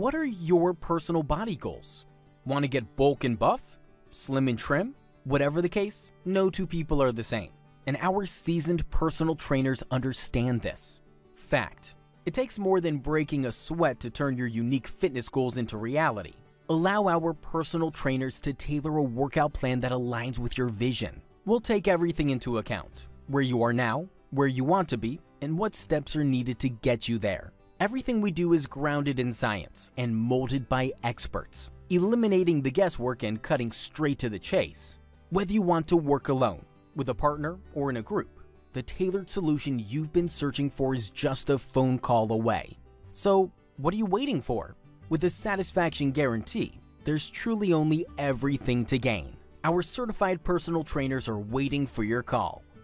What are your personal body goals? Want to get bulk and buff? Slim and trim? Whatever the case, no two people are the same. And our seasoned personal trainers understand this. Fact. It takes more than breaking a sweat to turn your unique fitness goals into reality. Allow our personal trainers to tailor a workout plan that aligns with your vision. We'll take everything into account. Where you are now, where you want to be, and what steps are needed to get you there. Everything we do is grounded in science and molded by experts, eliminating the guesswork and cutting straight to the chase. Whether you want to work alone, with a partner, or in a group, the tailored solution you've been searching for is just a phone call away. So, what are you waiting for? With a satisfaction guarantee, there's truly only everything to gain. Our certified personal trainers are waiting for your call.